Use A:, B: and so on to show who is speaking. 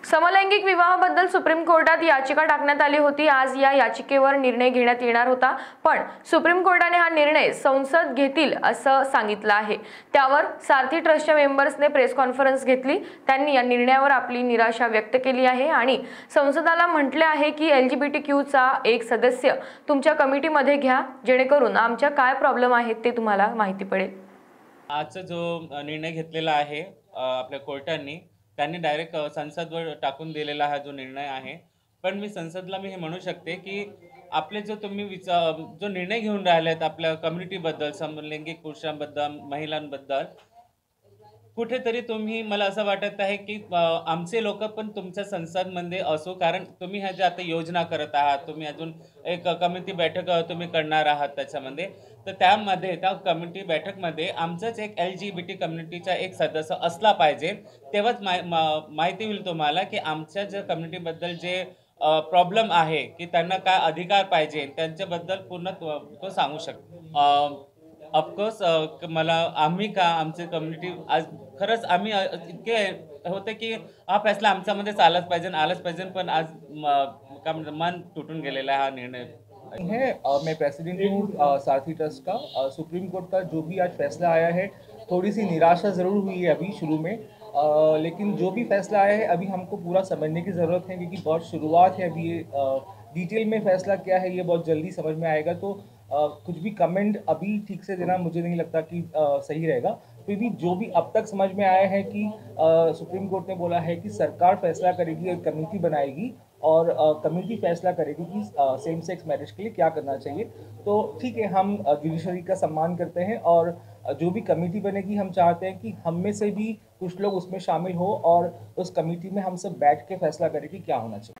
A: समलैंगिक विवाहाबद्दल सुप्रीम कोर्टात याचिका टाकण्यात आली होती। आज या याचिकेवर निर्णय घेण्यात येणार होता, पण सुप्रीम कोर्टाने हा निर्णय संसद घेतील असं सांगितलं आहे। त्यावर सारथी ट्रस्टच्या मेंबर्सने प्रेस कॉन्फरन्स घेतली। त्यांनी या निर्णयावर आपली निराशा व्यक्त केली आहे आणि संसदाला म्हटले आहे की LGBTQ चा एक सदस्य तुमच्या कमिटीमध्ये घ्या, जेणेकरून आमच्या काय प्रॉब्लेम आहेत ते तुम्हाला माहिती पडेल।
B: आजचा जो निर्णय घेतलेला आहे आपल्या कोर्टाने, त्यांनी डायरेक्ट संसदवर टाकून दिलेला हा जो निर्णय आहे। पण मी संसदला हे म्हणू शकते की आपले जो तुम्ही जो निर्णय घेऊन राहिलेत आपल्या कम्युनिटीबद्दल, समलैंगिक पुरुषांबद्दल, महिलांबद्दल, कुठेतरी तुम्ही मला असं वाटत आहे की आमचे लोक पण तुमच्या संसदमध्ये असो, कारण तुम्ही ह्या ज्या आता योजना करत आहात, तुम्ही अजून एक कमिटी बैठक तुम्ही करणार आहात त्याच्यामध्ये, तर त्यामध्ये त्या कमिटी बैठकमध्ये आमचंच एक LGBT कम्युनिटीचा एक सदस्य असला पाहिजे। तेव्हाच माहिती होईल तुम्हाला की आमच्या ज्या कम्युनिटीबद्दल जे प्रॉब्लेम आहे की त्यांना काय अधिकार पाहिजे त्यांच्याबद्दल पूर्ण तो सांगू शकतो। ऑफकोर्स मला आम्ही का आमची कम्युनिटी आज खरंच आम्ही इतके होते की हा फैसला आमच्यामध्ये चालच पाहिजे, आलंच पाहिजे, पण आज काय म्हणतात मन तुटून गेलेला आहे हा निर्णय
C: है। मैं प्रेसिडेंट हूँ सारथी ट्रस्ट का। सुप्रीम कोर्ट का जो भी आज फैसला आया है, थोड़ी सी निराशा ज़रूर हुई है अभी शुरू में, लेकिन जो भी फैसला आया है अभी हमको पूरा समझने की ज़रूरत है, क्योंकि बहुत शुरुआत है अभी। ये डिटेल में फैसला क्या है ये बहुत जल्दी समझ में आएगा, तो कुछ भी कमेंट अभी ठीक से देना मुझे नहीं लगता कि सही रहेगा। फिर भी जो भी अब तक समझ में आया है कि सुप्रीम कोर्ट ने बोला है कि सरकार फैसला करेगी, एक कमेटी बनाएगी और कमेटी फैसला करेगी कि सेम सेक्स मैरिज के लिए क्या करना चाहिए। तो ठीक है, हम जुडिशरी का सम्मान करते हैं और जो भी कमेटी बनेगी हम चाहते हैं कि हम में से भी कुछ लोग उसमें शामिल हो और उस कमेटी में हम सब बैठ के फैसला करें कि क्या होना चाहिए।